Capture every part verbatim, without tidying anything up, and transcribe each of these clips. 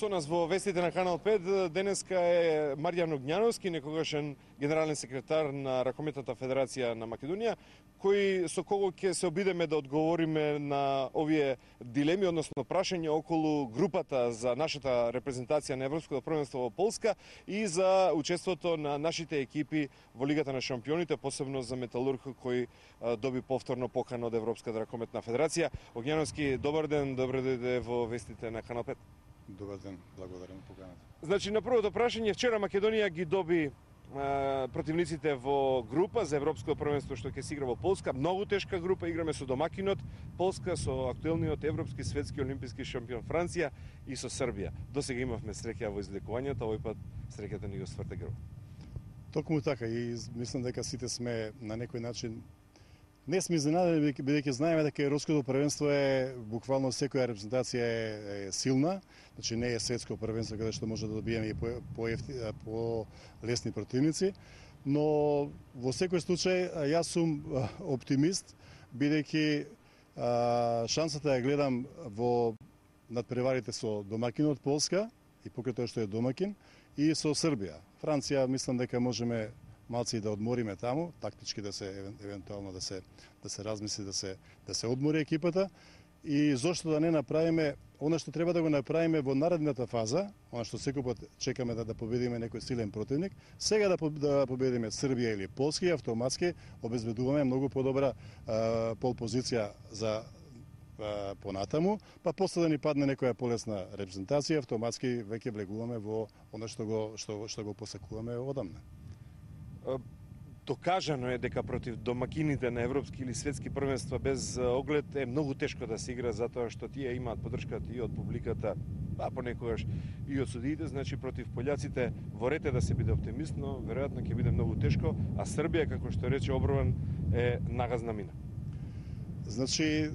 Со нас во вестите на Канал пет денеска е Марјан Огњановски, некогашен генерален секретар на Ракометната федерација на Македонија, кој со кого ќе се обидеме да одговориме на овие дилеми, односно прашања околу групата за нашата репрезентација на Европското првенство во Полска и за учеството на нашите екипи во Лигата на шампионите, посебно за Металург кој доби повторно покана од Европската ракометна федерација. Огњановски, добар ден, добро дојде во вестите на Канал пет. Добар ден, благодарам поканата. Значи, на првото прашање, вчера Македонија ги доби а, противниците во група за Европско првенство што ќе се игра во Полска. Многу тешка група, играме со домакинот Полска, со актуелниот европски, светски, олимписки шампион Франција и со Србија. Досега имавме среќа во излекувањето, овој пат среќата ни го сврте грб. Токму така, и мислам дека сите сме на некој начин не сме изненадени, бидејќи знаеме дека Европското првенство е буквално секоја репрезентација е, е силна, значи не е светско првенство каде што може да добиеме и по, по, по лесни противници, но во секој случај јас сум оптимист, бидејќи шансата ја гледам во надпреварите со домакинот Полска и покрај тоа што е домакин и со Србија. Франција мислам дека можеме малци да одмориме таму, тактички да се евентуално да се да се размисли да се да се одмори екипата и зошто да не направиме она што треба да го направиме во наредната фаза, она што секој пат чекаме да да победиме некој силен противник, сега да да победиме Србија или Полска и автоматски обезбедуваме многу подобра а, пол позиција за а, понатаму, па после да ни падне некоја полесна репрезентација, автоматски веќе влегуваме во она што го што што го посекуваме одамна. Докажано е дека против домакините на европски или светски првенства без оглед е многу тешко да се игра, затоа што тие имаат поддршката и од публиката, а понекогаш и од судиите, значи против пољаците ворете да се биде оптимист, но веројатно ќе биде многу тешко, а Србија, како што рече Оброван, е нагазна мина. Значи,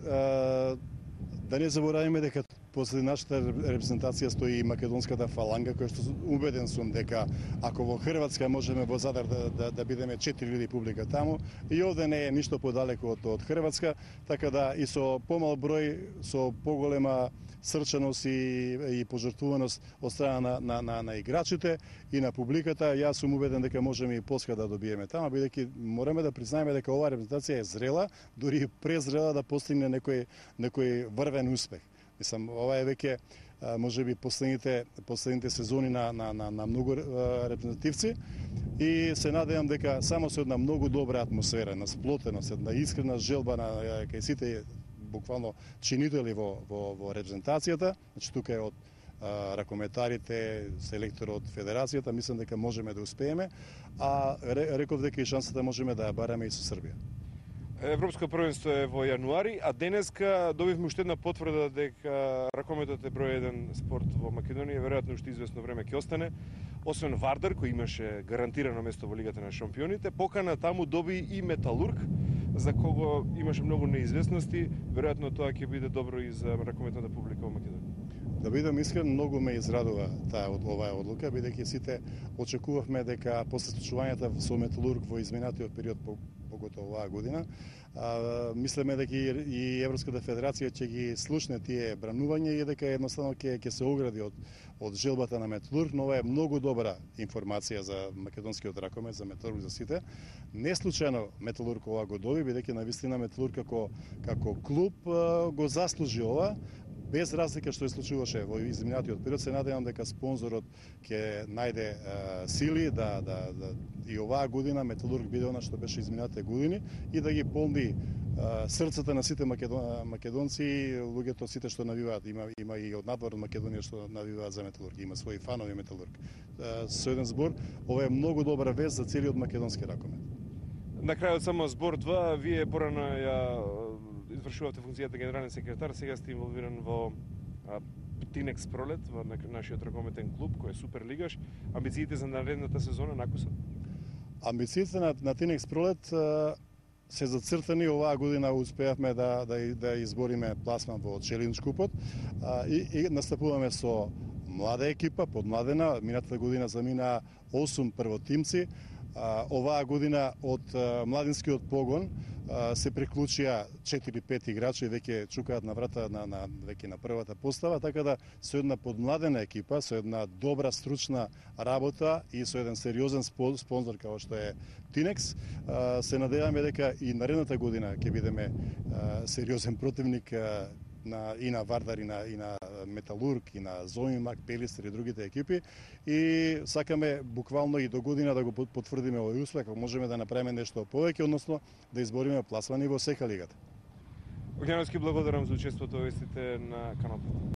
да не забораваме дека после нашата репрезентација стои и македонската фаланга, која што убеден сум дека ако во Хрватска можеме во Задар да, да, да бидеме четири илјади публика таму, и овде не е ништо подалеку од, од Хрватска, така да и со помал број, со поголема срчаност и, и пожртвуваност од страна на, на, на, на играчите и на публиката, јас сум убеден дека можеме и Полска да добиеме таму, бидејќи мораме да признаеме дека оваа репрезентација е зрела, дури презрела да постигне некој некој врвен успех. Мислам, ова е веќе можеби последните последните сезони на на на, на многу репрезентативци и се надевам дека само со една многу добра атмосфера, на сплотеност, една искрена желба на кај сите буквално чинители во во во репрезентацијата, значи тука е од а, ракометарите, селекторот, федерацијата, мислам дека можеме да успееме, а реков дека и шансата можеме да ја бараме и со Србија. Европско првенство е во јануари, а денеска добивме уште една потврда дека ракометот е број еден спорт во Македонија, веројатно уште известно време ќе остане. Освен Вардар, кој имаше гарантирано место во Лигата на шампионите, покана таму доби и Металург, за кого имаше многу неизвестности. Веројатно тоа ќе биде добро и за ракометната публика во Македонија. Да бидам искрен, многу ме израдува таа оваа одлука, бидејќи сите очекувавме дека после случувањата со Металург во изминатиот период, поготово оваа година, а, мислеме дека и Европската федерација ќе ги слушне тие бранувања и дека едноставно ќе ќе се огради од од желбата на Металург, но ова е многу добра информација за македонскиот ракомет, за Металург, за сите. Не случајно Металург ова го доби, бидејќи навистина Металург како како клуб го заслужи ова. Без разлика што се случуваше во изминатиот период, се надевам дека спонзорот ќе најде е, сили да, да, да и оваа година Металург биде она што беше изминатите години и да ги полни е, срцата на сите македон, македонци, луѓето сите што навиваат, има има и од надвор од Македонија што навиваат за Металург, има своји фанови Металург. Е, со еден збор, ова е многу добра вест за целиот македонски ракомет. На крајот само збор два, вие порано ја извршувате функцијата генерален секретар, сега сте инволвиран во а, Тинекс Пролет, во нашиот ракометен клуб, кој е супер лигаш. Амбициите за наредната сезона накои се? Амбициите на, на Тинекс Пролет а, се зацртани. Оваа година успеавме да, да, да избориме пласман во Челендж купот а, и, и настапуваме со млада екипа, подмладена. Минатата година замина осум првотимци. Оваа година од младинскиот погон се приклучија четири пет играчи, веќе чукаат на врата на, на веќе на првата постава, така да со една подмладена екипа, со една добра стручна работа и со еден сериозен спонзор како што е Тинекс, се надеваме дека и наредната година ќе бидеме сериозен противник на, и на Вардар, и на, и на Металург, и на Зоимак, Пелистер и другите екипи. И сакаме буквално и до година да го потврдиме овој успех, ако можеме да направиме нешто повеќе, односно да избориме пласмани во сека лигата. Огњановски, благодарам за учеството во вестите на Канал пет.